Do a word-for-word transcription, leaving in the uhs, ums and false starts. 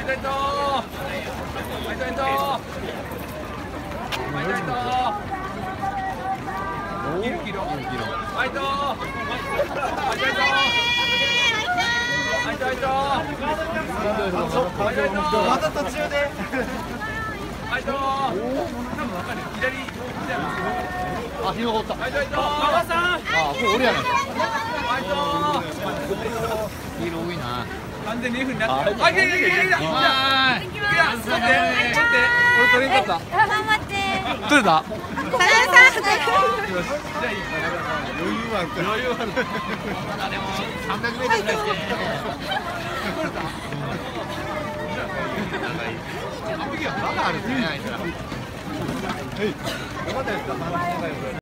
トエントはいトエントはいトエントキルキロはいトはいトエントはいトエントはいトエントまた途中ではいト多分分かる左あ、ひのこった。 はいトエント馬場さんあ、これ俺やねん。 はいト黄色多いな。 完全に F になってる。あ、いけいけいけいけいけいけいけいけいけ待って待って俺取れんかった頑張って。 取れたさよさんだよ。 よしじゃあいい余裕はある余裕はあるあ、でも三百メートルぐらいして。 取れた完璧や。まだあるね、あいつら。 はい。よかったですか。